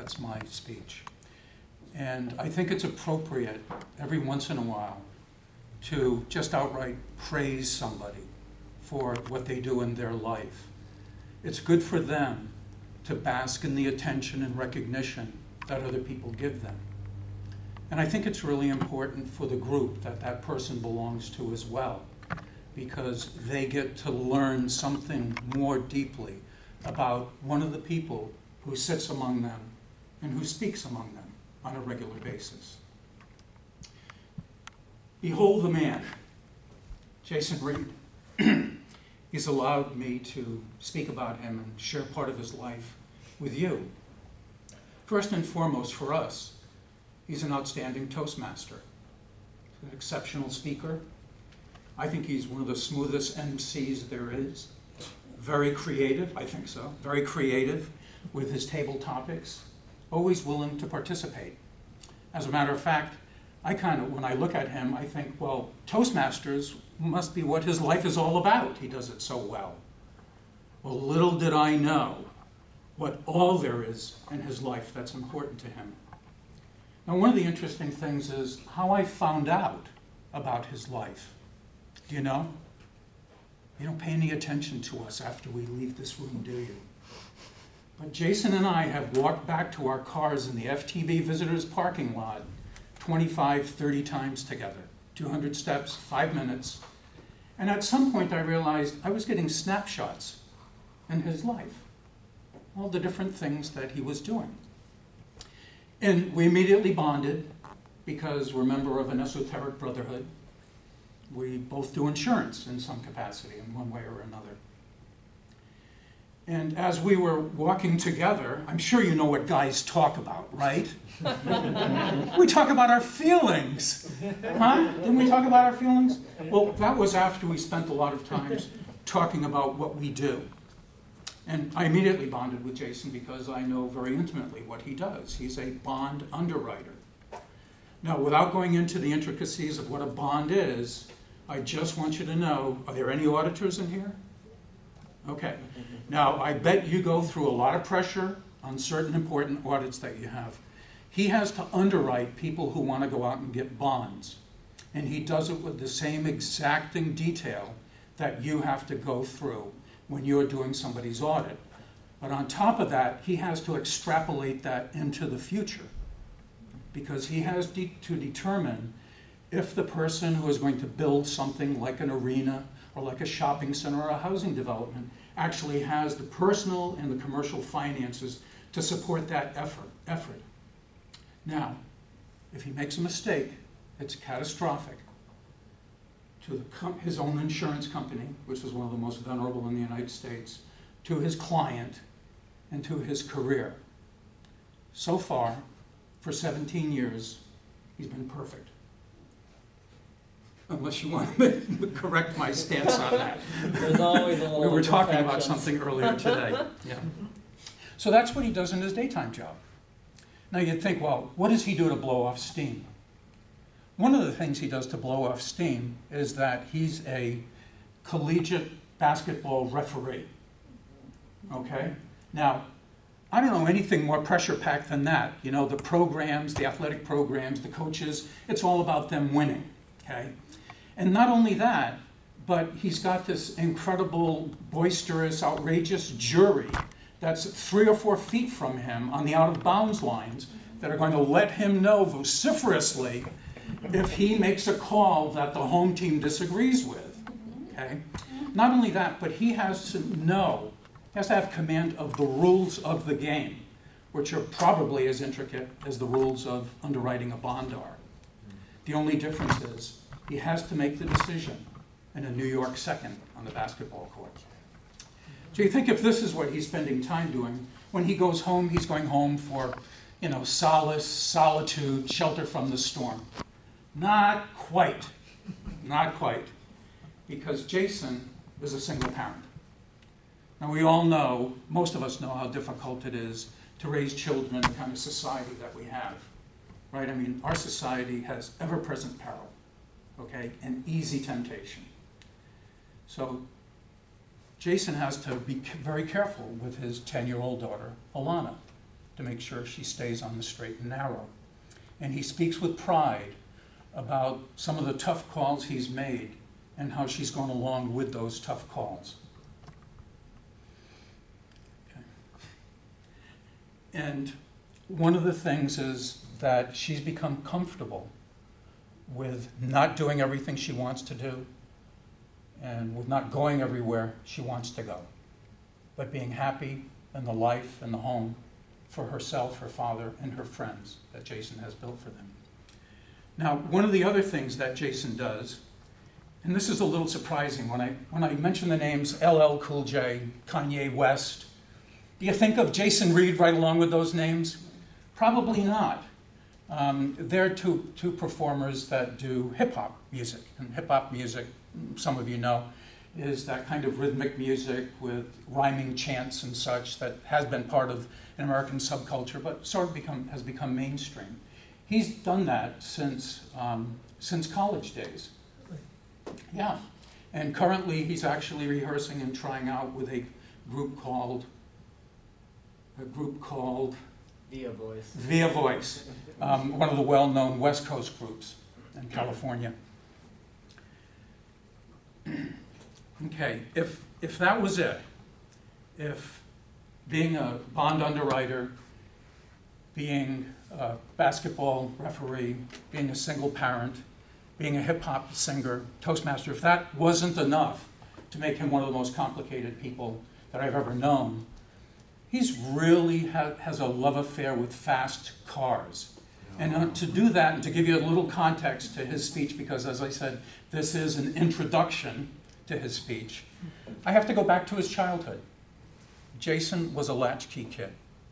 That's my speech. And I think it's appropriate every once in a while to just outright praise somebody for what they do in their life. It's good for them to bask in the attention and recognition that other people give them. And I think it's really important for the group that that person belongs to as well, because they get to learn something more deeply about one of the people who sits among them and who speaks among them on a regular basis. Behold the man, Jason Reed. He's allowed me to speak about him and share part of his life with you. First and foremost for us, he's an outstanding Toastmaster. He's an exceptional speaker. I think he's one of the smoothest MCs there is. Very creative, I think so, very creative with his table topics, always willing to participate. As a matter of fact, when I look at him, I think, well, Toastmasters must be what his life is all about. He does it so well. Well, little did I know what all there is in his life that's important to him. Now, one of the interesting things is how I found out about his life. Do you know? You don't pay any attention to us after we leave this room, do you? But Jason and I have walked back to our cars in the FTV visitors parking lot 25, 30 times together, 200 steps, 5 minutes. And at some point I realized I was getting snapshots in his life, all the different things that he was doing. And we immediately bonded because we're a member of an esoteric brotherhood. We both do insurance in some capacity in one way or another. And as we were walking together, I'm sure you know what guys talk about, right? We talk about our feelings. Huh? Didn't we talk about our feelings? Well, that was after we spent a lot of times talking about what we do. And I immediately bonded with Jason because I know very intimately what he does. He's a bond underwriter. Now, without going into the intricacies of what a bond is, I just want you to know, are there any auditors in here? Okay. Now, I bet you go through a lot of pressure on certain important audits that you have. He has to underwrite people who want to go out and get bonds. And he does it with the same exacting detail that you have to go through when you're doing somebody's audit. But on top of that, he has to extrapolate that into the future, because he has to determine if the person who is going to build something like an arena or like a shopping center or a housing development actually has the personal and the commercial finances to support that effort. Now, if he makes a mistake, it's catastrophic to his own insurance company, which is one of the most venerable in the United States, to his client, and to his career. So far, for 17 years, he's been perfect. Unless you want to correct my stance on that. There's always a little We were talking about imperfections. something earlier today. Yeah. So that's what he does in his daytime job. Now you'd think, well, what does he do to blow off steam? One of the things he does to blow off steam is that he's a collegiate basketball referee. Okay? Now, I don't know anything more pressure-packed than that. You know, the programs, the athletic programs, the coaches, it's all about them winning. Okay? And not only that, but he's got this incredible, boisterous, outrageous jury that's 3 or 4 feet from him on the out-of-bounds lines that are going to let him know vociferously if he makes a call that the home team disagrees with. Okay? Not only that, but he has to know, he has to have command of the rules of the game, which are probably as intricate as the rules of underwriting a bond are. The only difference is he has to make the decision in a New York second on the basketball court. So you think if this is what he's spending time doing, when he goes home, he's going home for, solace, solitude, shelter from the storm. Not quite. Not quite. Because Jason is a single parent. Now we all know, most of us know how difficult it is to raise children in the kind of society that we have. Right? I mean, our society has ever-present peril, okay, and easy temptation. So Jason has to be very careful with his 10-year-old daughter, Alana. to make sure she stays on the straight and narrow. And he speaks with pride about some of the tough calls he's made and how she's gone along with those tough calls. Okay. And one of the things is that she's become comfortable with not doing everything she wants to do and with not going everywhere she wants to go, but being happy in the life and the home for herself, her father, and her friends that Jason has built for them. Now, one of the other things that Jason does, and this is a little surprising, when I mention the names LL Cool J, Kanye West, do you think of Jason Reed right along with those names? Probably not. They're two performers that do hip-hop music. And hip-hop music, some of you know, is that kind of rhythmic music with rhyming chants and such that has been part of an American subculture, but sort of has become mainstream. He's done that since college days. Yeah, and currently he's actually rehearsing and trying out with a group called Via Voice. Via Voice, one of the well-known West Coast groups in California. Okay, if that was it, if being a bond underwriter, being a basketball referee, being a single parent, being a hip-hop singer, Toastmaster, if that wasn't enough to make him one of the most complicated people that I've ever known, he's really has a love affair with fast cars. And to do that, and to give you a little context to his speech, because as I said, this is an introduction to his speech, I have to go back to his childhood. Jason was a latchkey kid.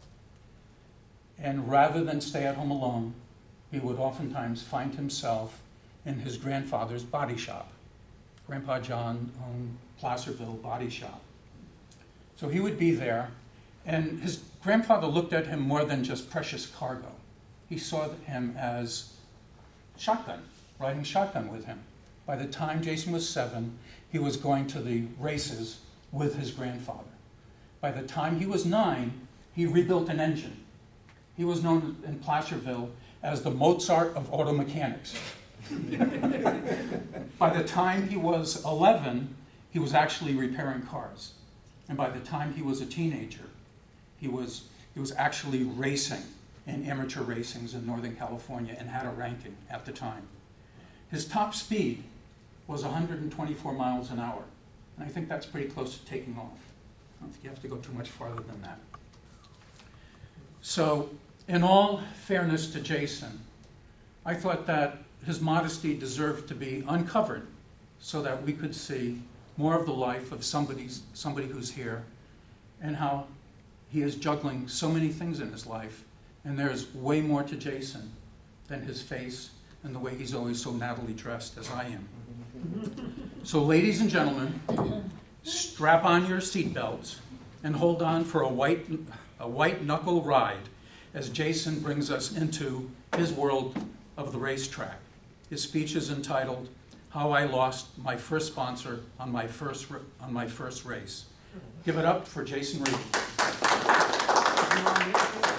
And rather than stay at home alone, he would oftentimes find himself in his grandfather's body shop. Grandpa John owned Placerville Body Shop. So he would be there, and his grandfather looked at him more than just precious cargo. He saw him as shotgun, riding shotgun with him. By the time Jason was 7, he was going to the races with his grandfather. By the time he was 9, he rebuilt an engine. He was known in Placerville as the Mozart of auto mechanics. By the time he was 11, he was actually repairing cars. And by the time he was a teenager, he was actually racing in amateur racings in Northern California and had a ranking at the time. His top speed was 124 miles an hour. And I think that's pretty close to taking off. I don't think you have to go too much farther than that. So, in all fairness to Jason, I thought that his modesty deserved to be uncovered so that we could see more of the life of somebody who's here and how he is juggling so many things in his life. And there's way more to Jason than his face and the way he's always so nattily dressed as I am. So ladies and gentlemen, strap on your seatbelts and hold on for a white knuckle ride as Jason brings us into his world of the racetrack. His speech is entitled, "How I Lost My First Sponsor on my first Race." Give it up for Jason Reed.